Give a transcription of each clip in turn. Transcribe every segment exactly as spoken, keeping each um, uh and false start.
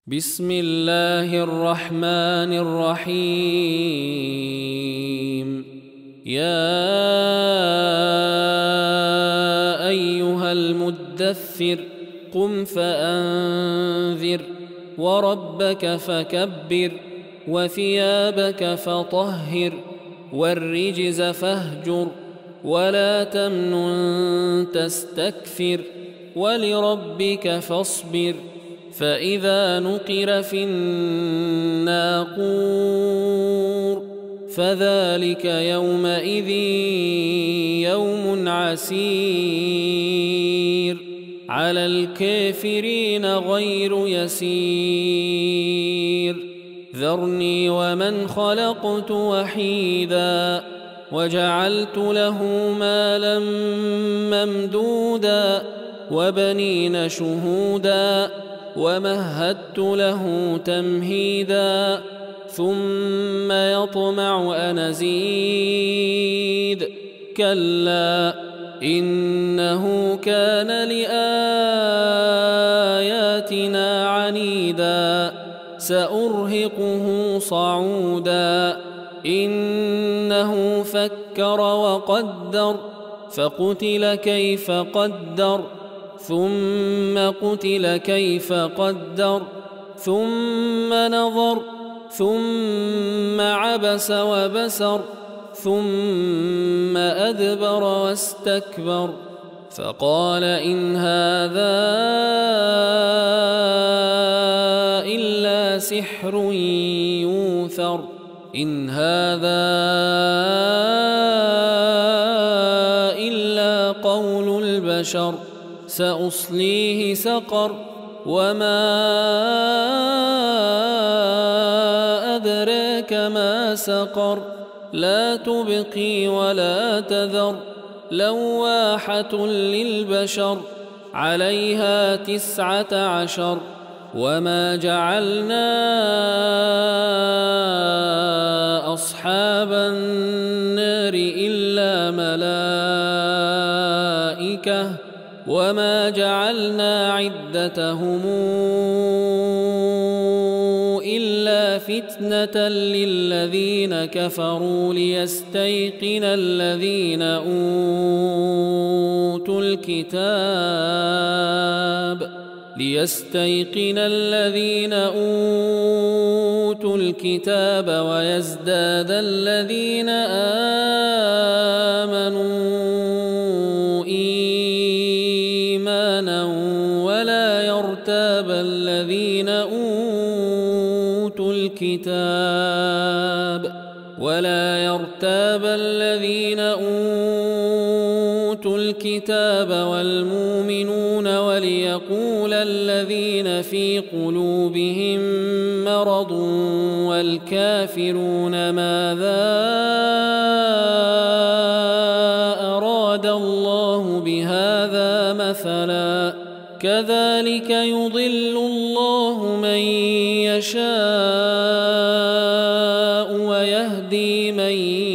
بسم الله الرحمن الرحيم. يا أيها المدثر قم فأنذر وربك فكبر وثيابك فطهر والرجز فاهجر ولا تمنن تستكثر ولربك فاصبر فإذا نقر في الناقور فذلك يومئذ يوم عسير على الكافرين غير يسير ذرني ومن خلقت وحيدا وجعلت له مالا ممدودا وبنين شهودا ومهدت له تمهيدا ثم يطمع أن أزيد كلا إنه كان لآياتنا عنيدا سأرهقه صعودا إنه فكر وقدر فقتل كيف قدر ثم قتل كيف قدر ثم نظر ثم عبس وبسر ثم أدبر واستكبر فقال إن هذا إلا سحر يوثر إن هذا إلا قول البشر سأصليه سقر وما أدراك ما سقر لا تبقي ولا تذر لواحة للبشر عليها تسعة عشر وما جعلنا أصحاب النار إلا ملائكة وما جعلنا عدتهم إلا فتنة للذين كفروا ليستيقن الذين أوتوا الكتاب ليستيقن الذين أوتوا الكتاب ويزداد الذين آمنوا إيمانا ولا يرتاب الذين أوتوا الكتاب ولا يرتاب الذين أوتوا الكتاب والمؤمنون وليقول الذين في قلوبهم مرض والكافرون ماذا أراد الله بهذا مثلا كذلك يضل الله من يشاء ويهدي من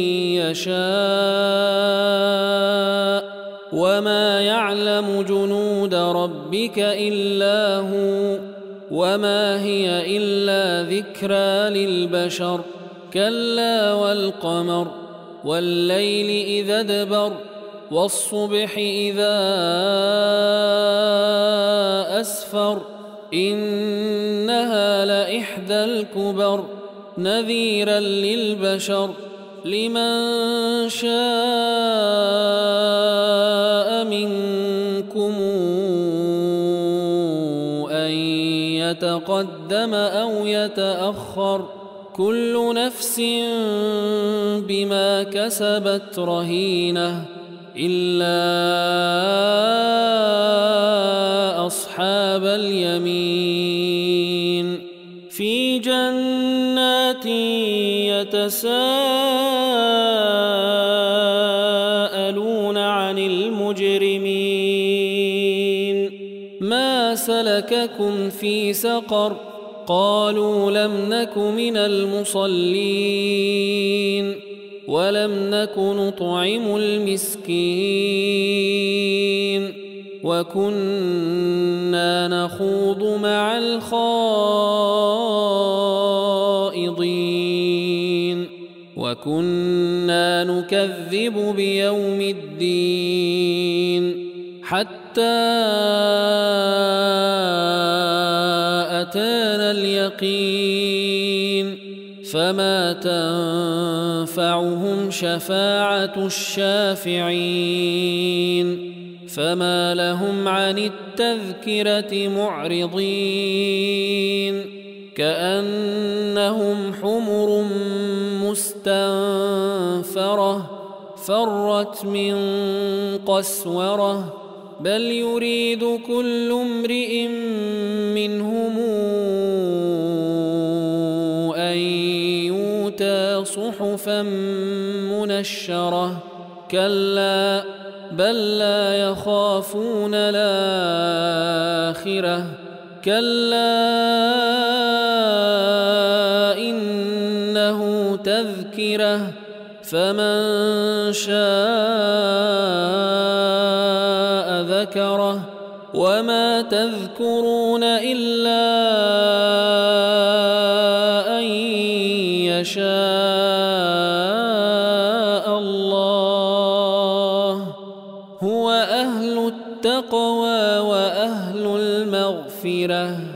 يشاء وما يعلم جنود ربك إلا هو وما هي إلا ذكرى للبشر كلا والقمر والليل إذا ادبر والصبح إذا أسفر إنها لإحدى الكبر نذيرا للبشر لمن شاء منكم أن يتقدم أو يتأخر كل نفس بما كسبت رهينة إلا أصحاب اليمين في جنات يتساءلون عن المجرمين ما سلككم في سقر قالوا لم نك من المصلين ولم نك نطعم المسكين وكنا نخوض مع الخائضين وكنا نكذب بيوم الدين حتى أتانا اليقين فما تنفعهم شفاعة الشافعين فما لهم عن التذكرة معرضين كأنهم حمر مستنفرة فرت من قسورة بل يريد كل امرئ منهم أن يؤتى صحفا منشرة كلا بل لا يخافون الآخرة كلا إنه تذكرة فمن شاء ذكره وما تذكرون إلا أن يشاء الله هو أهل التقوى وأهل المغفرة